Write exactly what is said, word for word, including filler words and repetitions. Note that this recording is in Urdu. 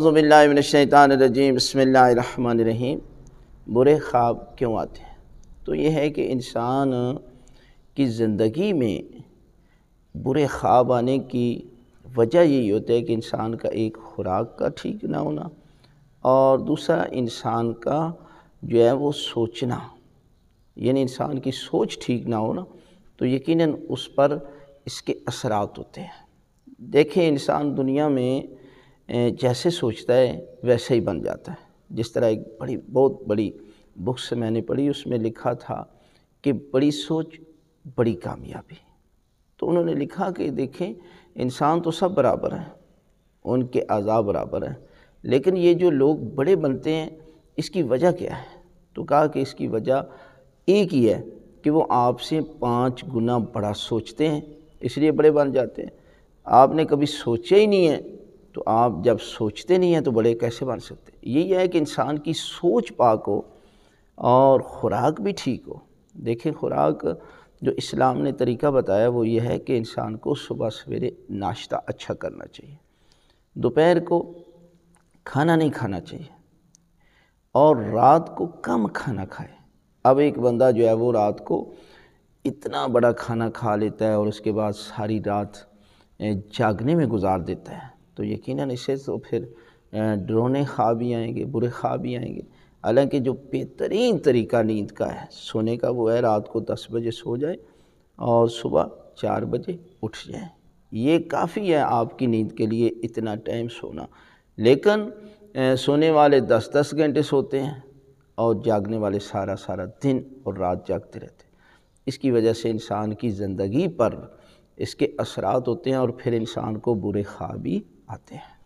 اعوذ باللہ من الشیطان الرجیم، بسم اللہ الرحمن الرحیم۔ برے خواب کیوں آتے ہیں؟ تو یہ ہے کہ انسان کی زندگی میں برے خواب آنے کی وجہ یہی ہوتا ہے کہ انسان کا ایک خوراک کا ٹھیک نہ ہونا، اور دوسرا انسان کا جو ہے وہ سوچنا، یعنی انسان کی سوچ ٹھیک نہ ہونا تو یقیناً اس پر اس کے اثرات ہوتے ہیں۔ دیکھیں، انسان دنیا میں جیسے سوچتا ہے ویسے ہی بن جاتا ہے۔ جس طرح ایک بڑی بہت بڑی بک سے میں نے پڑھی، اس میں لکھا تھا کہ بڑی سوچ بڑی کامیابی۔ تو انہوں نے لکھا کہ دیکھیں، انسان تو سب برابر ہیں، ان کے اعضاء برابر ہیں، لیکن یہ جو لوگ بڑے بنتے ہیں اس کی وجہ کیا ہے؟ تو کہا کہ اس کی وجہ ایک ہی ہے کہ وہ آپ سے پانچ گنا بڑا سوچتے ہیں، اس لیے بڑے بن جاتے ہیں۔ آپ نے کبھی سوچا ہی نہیں ہے تو آپ جب سوچتے نہیں ہیں تو بڑے کیسے بن سکتے؟ یہی ہے کہ انسان کی سوچ پاک ہو اور خوراک بھی ٹھیک ہو۔ دیکھیں، خوراک جو اسلام نے طریقہ بتایا وہ یہ ہے کہ انسان کو صبح سویرے ناشتہ اچھا کرنا چاہیے، دوپہر کو کھانا نہیں کھانا چاہیے، اور رات کو کم کھانا کھائے۔ اب ایک بندہ جو ہے وہ رات کو اتنا بڑا کھانا کھا لیتا ہے اور اس کے بعد ساری رات جاگنے میں گزار دیتا ہے، تو یقیناً اسے تو پھر ڈرونے خواب ہی آئیں گے، برے خواب ہی آئیں گے۔ حالانکہ جو بہترین طریقہ نیند کا ہے، سونے کا، وہ ہے رات کو دس بجے سو جائے اور صبح چار بجے اٹھ جائیں۔ یہ کافی ہے آپ کی نیند کے لیے، اتنا ٹائم سونا۔ لیکن سونے والے دس دس گھنٹے سوتے ہیں اور جاگنے والے سارا سارا دن اور رات جاگتے رہتے ہیں۔ اس کی وجہ سے انسان کی زندگی پر اس کے اثرات ہوتے ہیں اور پھر انسان کو برے خواب بھی آتے ہیں۔